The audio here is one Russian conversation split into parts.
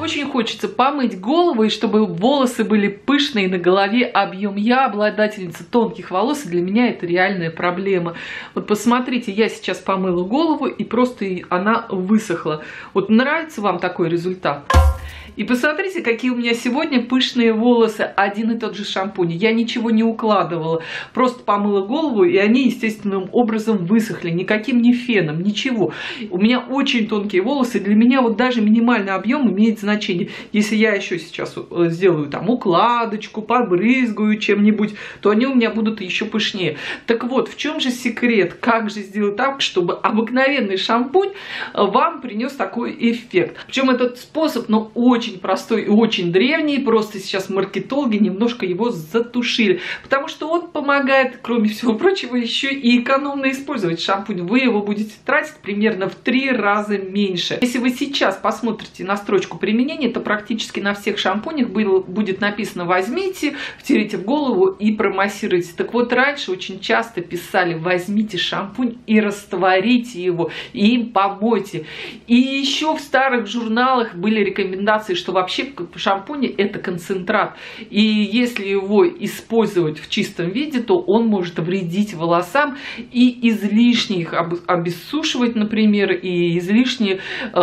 Очень хочется помыть голову, и чтобы волосы были пышные, на голове объем. Я обладательница тонких волос, и для меня это реальная проблема. Вот посмотрите, я сейчас помыла голову, и просто она высохла. Вот нравится вам такой результат? И посмотрите, какие у меня сегодня пышные волосы, один и тот же шампунь. Я ничего не укладывала, просто помыла голову, и они естественным образом высохли. Никаким не феном, ничего. У меня очень тонкие волосы, для меня вот даже минимальный объем имеет значение. Если я еще сейчас сделаю там укладочку, побрызгаю чем-нибудь, то они у меня будут еще пышнее. Так вот, в чем же секрет? Как же сделать так, чтобы обыкновенный шампунь вам принес такой эффект? Причем этот способ, ну, очень простой и очень древний, просто сейчас маркетологи немножко его затушили, потому что он помогает, кроме всего прочего, еще и экономно использовать шампунь. Вы его будете тратить примерно в 3 раза меньше. Если вы сейчас посмотрите на строчку применения, то практически на всех шампунях будет написано: возьмите, втерите в голову и промассируйте. Так вот, раньше очень часто писали: возьмите шампунь и растворите его, и им помойте. И еще в старых журналах были рекомендации, что вообще в шампуне это концентрат, и если его использовать в чистом виде, то он может вредить волосам и излишне их обессушивать, например, и излишне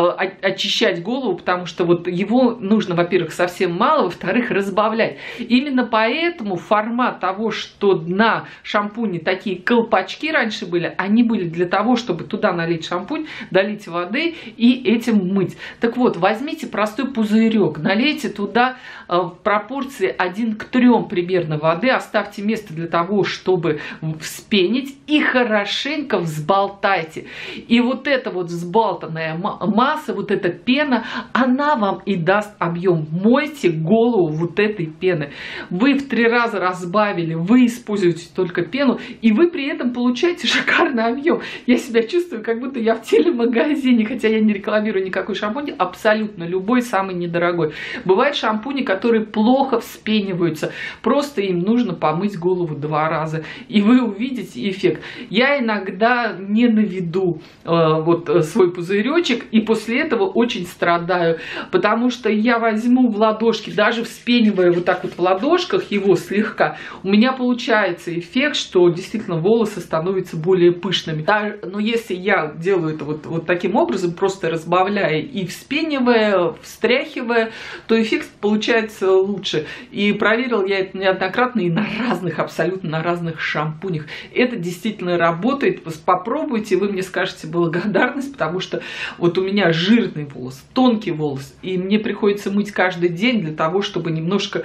очищать голову, потому что вот его нужно, во-первых, совсем мало, во-вторых, разбавлять. Именно поэтому формат того, что на шампуне такие колпачки раньше были, они были для того, чтобы туда налить шампунь, долить воды и этим мыть. Так вот, возьмите простой пузырек, налейте туда в пропорции 1 к 3 примерно воды, оставьте место для того, чтобы вспенить, и хорошенько взболтайте. И вот эта вот взболтанная масса, вот эта пена, она вам и даст объем. Мойте голову вот этой пены. Вы в 3 раза разбавили, вы используете только пену, и вы при этом получаете шикарный объем. Я себя чувствую, как будто я в телемагазине, хотя я не рекламирую никакой шампунь, абсолютно любой, самый недорогой. Бывают шампуни, которые плохо вспениваются, просто им нужно помыть голову 2 раза, и вы увидите эффект. Я иногда не наведу вот свой пузыречек, и после этого очень страдаю, потому что я возьму в ладошки, даже вспенивая вот так вот в ладошках его слегка, у меня получается эффект, что действительно волосы становятся более пышными. Но если я делаю это вот таким образом, просто разбавляя и вспенивая, встряхивая, то эффект получается лучше. И проверил я это неоднократно и на разных, абсолютно на разных шампунях. Это действительно работает. Попробуйте, вы мне скажете благодарность, потому что вот у меня жирный волос, тонкий волос, и мне приходится мыть каждый день для того, чтобы немножко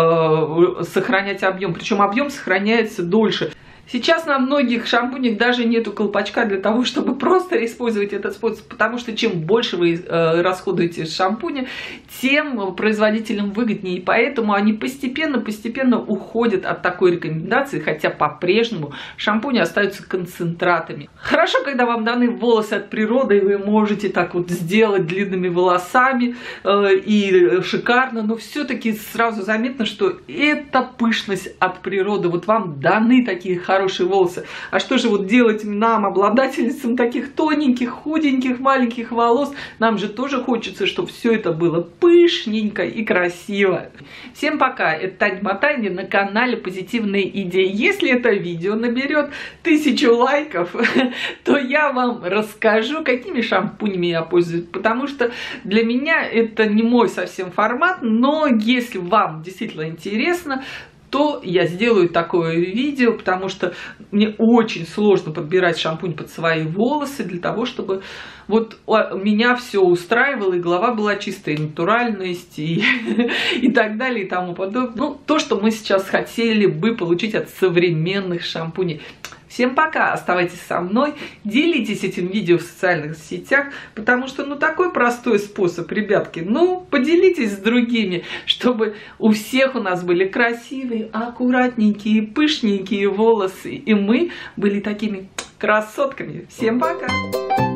сохранять объем. Причем объем сохраняется дольше. Сейчас на многих шампунях даже нету колпачка для того, чтобы просто использовать этот способ, потому что чем больше вы расходуете шампуня, тем производителям выгоднее, и поэтому они постепенно уходят от такой рекомендации, хотя по-прежнему шампуни остаются концентратами. Хорошо, когда вам даны волосы от природы, и вы можете так вот сделать длинными волосами, и шикарно, но все-таки сразу заметно, что это пышность от природы. Вот вам даны такие хорошие волосы. А что же вот делать нам, обладательницам таких тоненьких, худеньких, маленьких волос? Нам же тоже хочется, чтобы все это было пышненько и красиво. Всем пока. Это Таня Мотанья на канале Позитивные идеи. Если это видео наберет 1000 лайков, то я вам расскажу, какими шампунями я пользуюсь. Потому что для меня это не мой совсем формат, но если вам действительно интересно, то я сделаю такое видео, потому что мне очень сложно подбирать шампунь под свои волосы для того, чтобы вот меня все устраивало, и голова была чистая, натуральность и так далее, и тому подобное. Ну, то, что мы сейчас хотели бы получить от современных шампуней. Всем пока, оставайтесь со мной, делитесь этим видео в социальных сетях, потому что, ну, такой простой способ, ребятки, ну, поделитесь с другими, чтобы у всех у нас были красивые, аккуратненькие, пышненькие волосы, и мы были такими красотками. Всем пока!